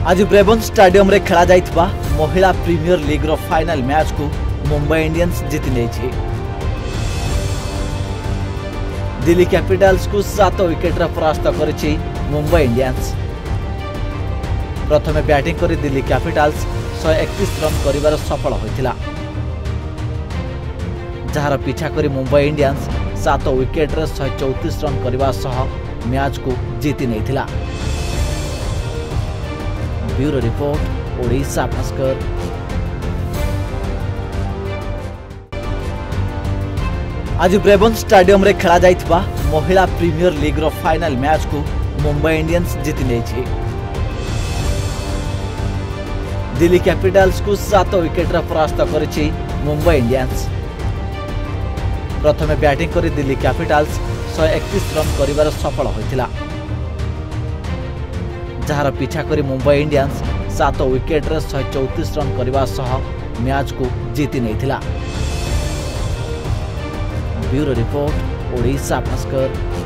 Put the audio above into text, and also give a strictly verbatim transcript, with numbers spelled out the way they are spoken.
आज Brabourne stadium रे खेला जाइथिबा महिला प्रीमियर लीग रो फाइनल मैच को मुंबई इंडियंस जीति नेछि। दिल्ली कैपिटल्स को सात विकेट रे परास्त करिछि मुंबई इंडियंस। प्रथमे बैटिंग करी दिल्ली कैपिटल्स एक सौ इकतीस रन करिवार सफल होइतिला, जहार पीछा करी मुंबई इंडियंस सात विकेट रे एक सौ चौंतीस रन करिवा सह मैच को जीति नेथिला। Bureau report Odisha Bhaskar. आज ब्रेबन स्टाडियम रे खेला जाइथिबा महिला प्रीमियर लीग रो फाइनल मैच को मुंबई इंडियंस जीति नेछि। दिल्ली कैपिटल्स को सात विकेट रे परास्त करिछि मुंबई इंडियंस। प्रथमे बैटिंग करी दिल्ली कैपिटल्स एक सौ इकतीस रन करिवार सफल होइतिला, जहार पीछा करी मुंबई इंडियंस सात विकेट रे एक सौ चौंतीस रन करिवा सह मैच को जीति नेथिला। Bureau report Odisha Bhaskar.